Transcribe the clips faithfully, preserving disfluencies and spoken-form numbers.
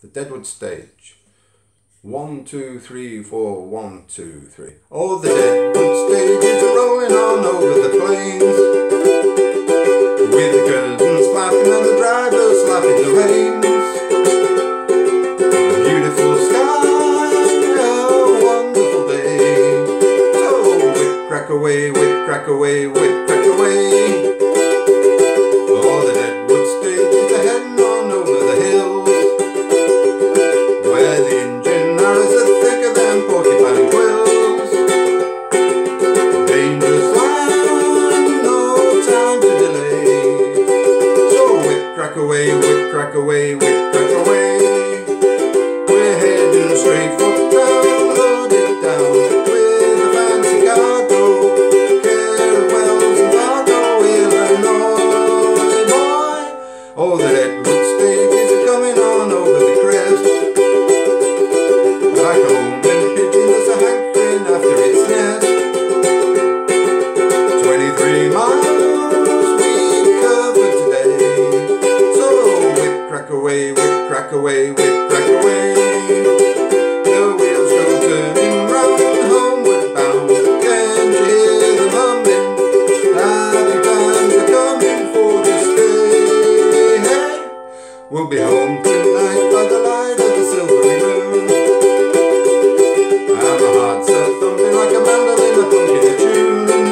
the Deadwood Stage. One, two, three, four, one, two, three. Oh, the Deadwood Stage is rolling on over the plains, with the curtains flapping and the driver slapping the reins. A beautiful sky, a wonderful day. So whip crack away, whip crack away, whip crack away. Oh, the Deadwood Stage is heading on over the hills, where the engine arrows are thicker than porcupine quills. Dangerous land, no time to delay. So whip crack away, whip crack away, whip crack away. We're heading straight for town, loaded down with a fancy cargo, caravels and cargo, Illinois boy. Oh, the Deadwood Stage is coming on over the crest, like a homing pigeon that's a hankering after its nest. Twenty-three miles we covered today. So whip crack away, whip crack away, whip crack away. The wheels go turning round, homeward bound. Can't you hear them humming? Happy times are coming for to stay. Hey, we'll be home tonight by the light of the silvery moon, and my heart's a thumping like a mandolin a pumping a tune.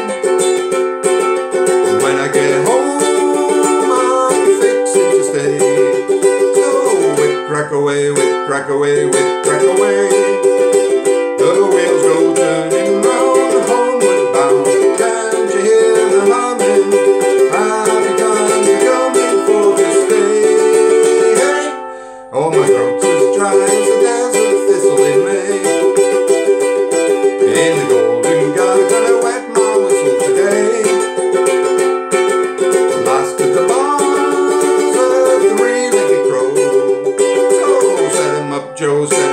When I get home I'm fixing to stay. So whip crack away, whip crack away, whip crack away. The wheels go turning round, homeward bound. Can't you hear them humming? Happy times are coming for this day. Hey, oh, my throat's as dry as a desert thistle in May. In the golden garden I wet my whistle today. Last of the bars of the three-legged crow. So set 'em up, Joe, set